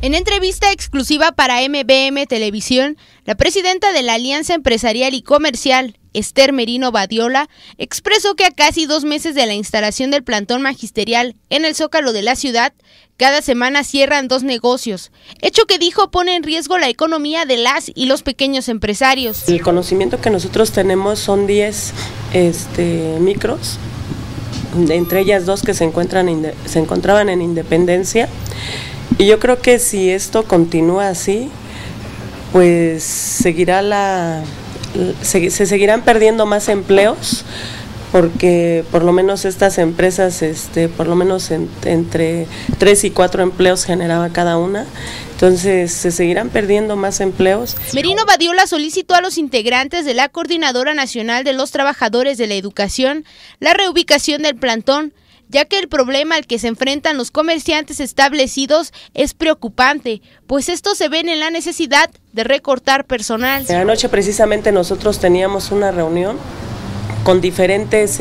En entrevista exclusiva para MBM Televisión, la presidenta de la Alianza Empresarial y Comercial, Esther Merino Badiola, expresó que a casi 2 meses de la instalación del plantón magisterial en el Zócalo de la ciudad, cada semana cierran 2 negocios, hecho que dijo pone en riesgo la economía de las y los pequeños empresarios. El conocimiento que nosotros tenemos son 10 micros, entre ellas 2 que se encontraban en Independencia. Y yo creo que si esto continúa así, pues se seguirán perdiendo más empleos, porque por lo menos estas empresas, por lo menos entre 3 y 4 empleos generaba cada una, entonces se seguirán perdiendo más empleos. Merino Badiola solicitó a los integrantes de la Coordinadora Nacional de los Trabajadores de la Educación la reubicación del plantón, ya que el problema al que se enfrentan los comerciantes establecidos es preocupante, pues estos se ven en la necesidad de recortar personal. Anoche precisamente nosotros teníamos una reunión con diferentes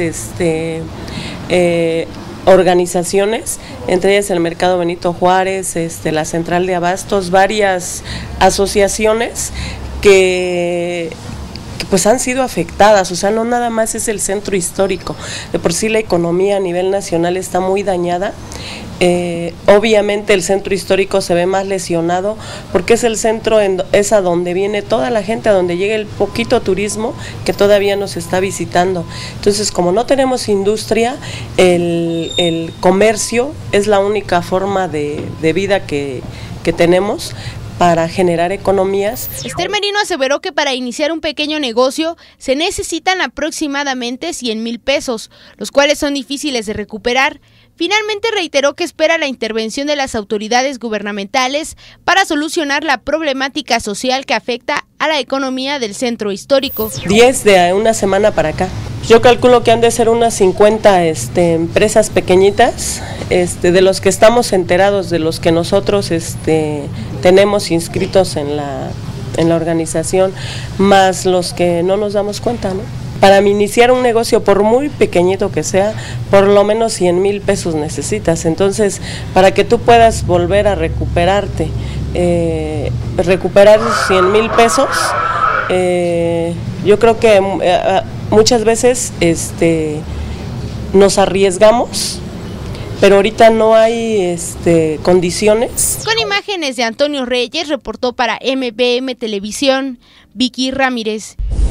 organizaciones, entre ellas el Mercado Benito Juárez, la Central de Abastos, varias asociaciones que pues han sido afectadas, o sea, no nada más es el centro histórico, de por sí la economía a nivel nacional está muy dañada. Obviamente el centro histórico se ve más lesionado porque es el centro, es a donde viene toda la gente, a donde llega el poquito turismo que todavía nos está visitando. Entonces, como no tenemos industria, el comercio es la única forma de vida que tenemos para generar economías. Esther Merino aseveró que para iniciar un pequeño negocio se necesitan aproximadamente 100,000 pesos, los cuales son difíciles de recuperar. Finalmente reiteró que espera la intervención de las autoridades gubernamentales para solucionar la problemática social que afecta a la economía del centro histórico. 10 de una semana para acá. Yo calculo que han de ser unas 50 empresas pequeñitas, de los que estamos enterados, de los que nosotros tenemos inscritos en la organización, más los que no nos damos cuenta, ¿no? Para iniciar un negocio, por muy pequeñito que sea, por lo menos 100,000 pesos necesitas. Entonces, para que tú puedas volver a recuperarte, recuperar 100,000 pesos, yo creo que muchas veces nos arriesgamos, pero ahorita no hay condiciones. Con imágenes de Antonio Reyes, reportó para MBM Televisión, Vicky Ramírez.